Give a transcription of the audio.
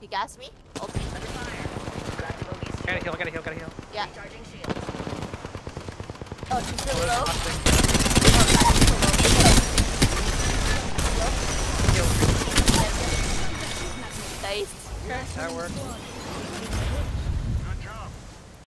He gassed me. Ulti. Gotta heal, gotta heal, gotta heal. Yeah. Oh, she's really low. Nice. That worked.